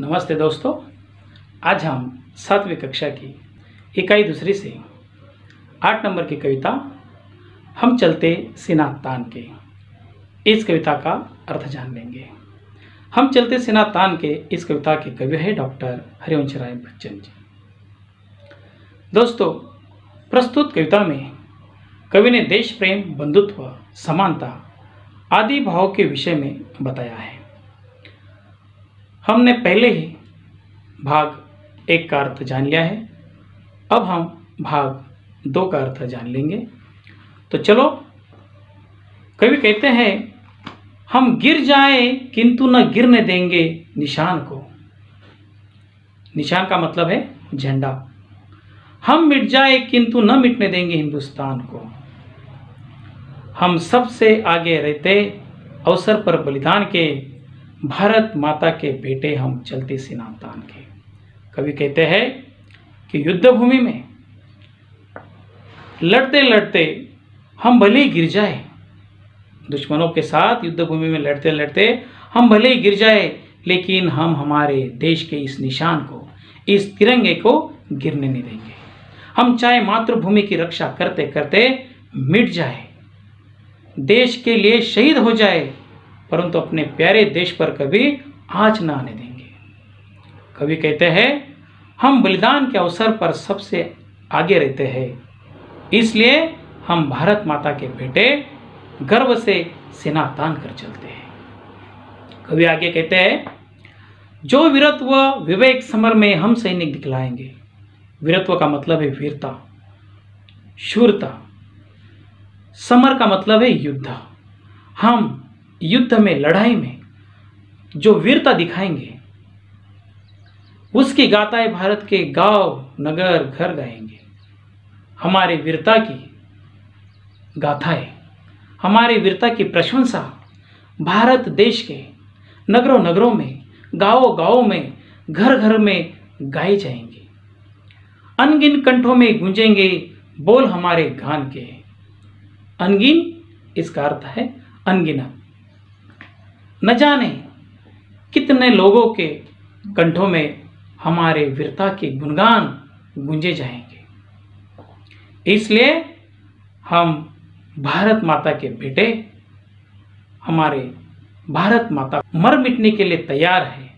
नमस्ते दोस्तों, आज हम 7वीं कक्षा की इकाई दूसरी से 8 नंबर की कविता हम चलते सीना तान के इस कविता का अर्थ जान लेंगे। हम चलते सीना तान के इस कविता के कवि है डॉक्टर हरिवंश राय बच्चन जी। दोस्तों, प्रस्तुत कविता में कवि ने देश प्रेम, बंधुत्व, समानता आदि भाव के विषय में बताया है। हमने पहले ही भाग 1 का अर्थ जान लिया है, अब हम भाग 2 का अर्थ जान लेंगे। तो चलो, कवि कहते हैं, हम गिर जाए किंतु न गिरने देंगे निशान को। निशान का मतलब है झंडा। हम मिट जाए किंतु न मिटने देंगे हिंदुस्तान को। हम सबसे आगे रहते अवसर पर बलिदान के, भारत माता के बेटे हम चलते सीना तान के। कवि कहते हैं कि युद्ध भूमि में लड़ते लड़ते हम भले ही गिर जाए, दुश्मनों के साथ युद्ध भूमि में लड़ते लड़ते हम भले ही गिर जाए, लेकिन हम हमारे देश के इस निशान को, इस तिरंगे को गिरने नहीं देंगे। हम चाहे मातृभूमि की रक्षा करते करते मिट जाए, देश के लिए शहीद हो जाए, परंतु अपने प्यारे देश पर कभी आँच न आने देंगे। कवि कहते हैं, हम बलिदान के अवसर पर सबसे आगे रहते हैं, इसलिए हम भारत माता के बेटे गर्व से सीना तान कर चलते हैं। कवि आगे कहते हैं, जो वीरत्व विवेक समर में हम सैनिक दिखलाएंगे। वीरत्व का मतलब है वीरता, शूरता। समर का मतलब है युद्ध। हम युद्ध में, लड़ाई में जो वीरता दिखाएंगे, उसकी गाथाएं भारत के गांव, नगर, घर गाएंगे। हमारे वीरता की गाथाएं, हमारे वीरता की प्रशंसा भारत देश के नगरों नगरों में, गांवों गांवों में, घर घर में गाए जाएंगे। अनगिन कंठों में गूंजेंगे बोल हमारे गान के। अनगिन, इसका अर्थ है अनगिनत। न जाने कितने लोगों के कंठों में हमारे वीरता के गुणगान गूंजे जाएंगे। इसलिए हम भारत माता के बेटे, हमारे भारत माता मर मिटने के लिए तैयार है।